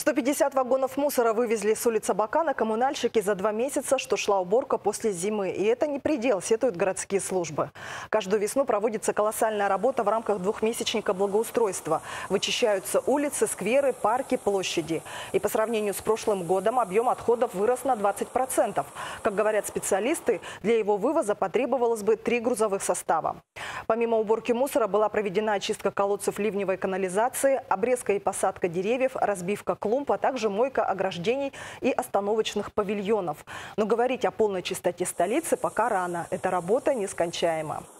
150 вагонов мусора вывезли с улицы Абакана коммунальщики за 2 месяца, что шла уборка после зимы. И это не предел, сетуют городские службы. Каждую весну проводится колоссальная работа в рамках двухмесячника благоустройства. Вычищаются улицы, скверы, парки, площади. И по сравнению с прошлым годом объем отходов вырос на 20%. Как говорят специалисты, для его вывоза потребовалось бы 3 грузовых состава. Помимо уборки мусора была проведена очистка колодцев ливневой канализации, обрезка и посадка деревьев, разбивка клумб, а также мойка ограждений и остановочных павильонов. Но говорить о полной чистоте столицы пока рано. Эта работа нескончаема.